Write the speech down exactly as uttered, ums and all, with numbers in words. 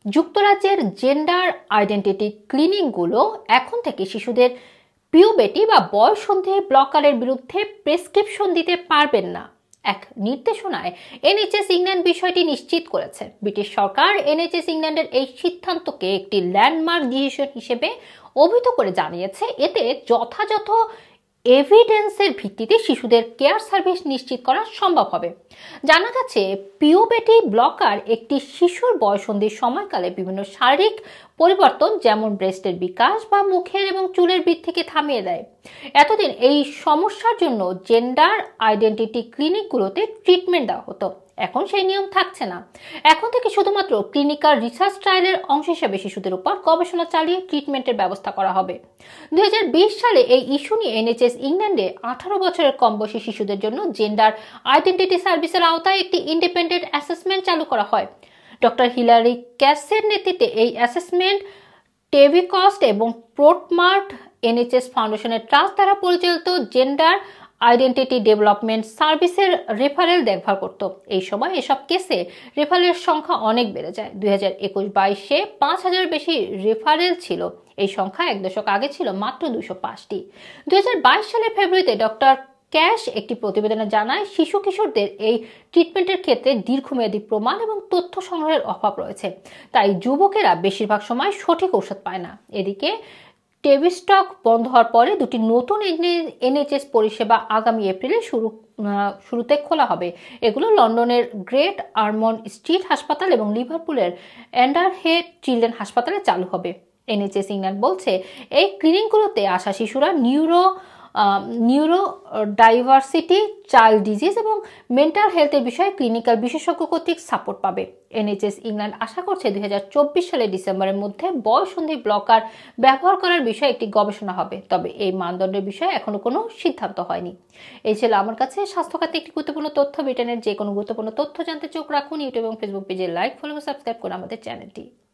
যুক্তরাজ্যের gender identity ক্লিনিকগুলো এখন থেকে শিশুদের পিউবেটি বা বয়ঃসন্ধি ব্লকারের বিরুদ্ধে প্রেসক্রিপশন দিতে পারবেন না। এক নির্দেশনায় এনএইচএস ইংল্যান্ড বিষয়টি নিশ্চিত করেছে। ব্রিটিশ সরকার এনএইচএস ইংল্যান্ডের এই সিদ্ধান্তকে একটি ল্যান্ডমার্ক ডিসিশন হিসেবে অভিহিত করে জানিয়েছে, এতে যথাযথ এভিডেন্সের ভিত্তিতে শিশুদের কেয়ার সার্ভিস নিশ্চিত করা সম্ভব হবে। জানা গেছে, পিউবেটি ব্লকার একটি শিশুর বয়ঃসন্ধির সময়কালে বিভিন্ন শারীরিক পরিবর্তন যেমন ব্রেস্টের বিকাশ বা মুখের এবং চুলের বৃদ্ধিকে থামিয়ে দেয়। এতদিন এই সমস্যার জন্য জেন্ডার আইডেন্টিটি ক্লিনিকগুলোতে ট্রিটমেন্ট দেওয়া হতো, এখন সেই নিয়ম থাকছে না। এখন থেকে শুধুমাত্র ক্লিনিক্যাল রিসার্চ ট্রায়ালের অংশ হিসেবে শিশুদের উপর গবেষণা চালিয়ে ট্রিটমেন্টের ব্যবস্থা করা হবে। দুই হাজার বিশ সালে এই ইস্যু নিয়ে এনএইচএস ইংল্যান্ডে আঠারো বছরের কম বয়সী শিশুদের জন্য জেন্ডার আইডেন্টিটি সার্ভিসের আওতায় একটি ইন্ডিপেন্ডেন্ট অ্যাসেসমেন্ট চালু করা হয়। ডক্টর হিলারি ক্যাসের নেতৃত্বে এই অ্যাসেসমেন্ট টেভিকস্ট এবং প্রোটমার্ট এনএইচএস ফাউন্ডেশনের ট্রাস্ট দ্বারা পরিচালিত জেন্ডার আইডেন্টিটি ডেভেলপমেন্ট সার্ভিসের রেফারেল দেখভাল করত। এই সময় এসব কেসে রেফারেলের সংখ্যা অনেক বেড়ে যায়। দুই হাজার একুশ বাইশে পাঁচ হাজার বেশি রেফারেল ছিল। এই সংখ্যা এক দশক আগে ছিল মাত্র দুশো পাঁচটি। দুই হাজার বাইশ সালের ফেব্রুয়ারিতে ডক্টর ক্যাশ একটি প্রতিবেদনে জানায়, শিশু কিশোরদের এই ট্রিটমেন্টের ক্ষেত্রে দীর্ঘমেয়াদী প্রমাণ এবং তথ্য সংগ্রহের অভাব রয়েছে, তাই যুবকেরা বেশিরভাগ সময় সঠিক ঔষধ পায় না। এদিকে টেভিস্টক বন্ধ হওয়ার পরে দুটি নতুন এনএইচএস পরিষেবা আগামী এপ্রিলে শুরু শুরুতে খোলা হবে। এগুলো লন্ডনের গ্রেট আরমন্ড স্ট্রিট হাসপাতাল এবং লিভারপুলের অ্যান্ডারহেড চিলড্রেন হাসপাতালে চালু হবে। এনএইচএস ইংল্যান্ড বলছে, এই ক্লিনিকগুলোতে আসা শিশুরা neuro neuro diversity, child disease এবং মেন্টাল হেলথের বিষয়ে ক্লিনিক্যাল বিশেষজ্ঞ কর্তৃক সাপোর্ট পাবে। এনএইচএস ইংল্যান্ড আশা করছে দুই হাজার চব্বিশ সালের ডিসেম্বরের মধ্যে বয়ঃসন্ধি ব্লকার ব্যবহার করার বিষয়ে একটি গবেষণা হবে, তবে এই মানদণ্ডের বিষয়ে এখনো কোনো সিদ্ধান্ত হয়নি। এই ছিল আমার কাছে স্বাস্থ্যখাতে একটি গুরুত্বপূর্ণ তথ্য। ব্রিটেনের যে কোনো গুরুত্বপূর্ণ তথ্য জানতে চোখ রাখুন ইউটিউব এবং ফেসবুক পেজে লাইক, ফলো, সাবস্ক্রাইব করে আমাদের চ্যানেলটি।